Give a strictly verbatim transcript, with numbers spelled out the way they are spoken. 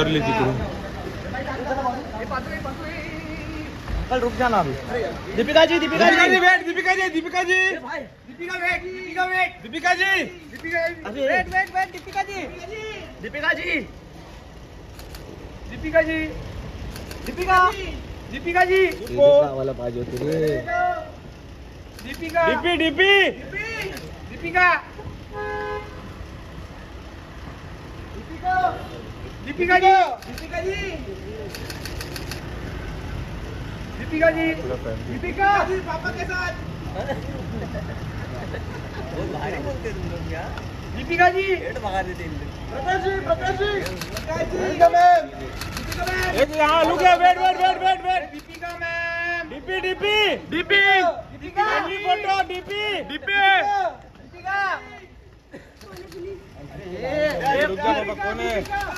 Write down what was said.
विचारली तिकडून. कल रुक जाना अभी. Deepika ji, Deepika ji, wait, Deepika ji, Deepika ji, Deepika wait, Deepika wait, Deepika ji, wait wait wait, Deepika ji, Deepika ji, Deepika ji, Deepika, Deepika ji, वाला पाहिजे होती रे. दीपिका, डीपी डीपी दीपिका, दीपिका जी, दीपिका जी, दीपिका जी, दीपिका जी, पापा के साथ. बहुत भारी बोलते तुम लोग यार. दीपिका जी, हेड भगा देते हैं. Prakash ji, Prakash ji, Prakash ji, Deepika ma'am, Deepika ma'am. एक यहाँ लुक है. Wait wait wait wait wait. Deepika ma'am, DP DP DP Deepika, family photo DP DP. Deepika. रुक जा बाबा, कौन है?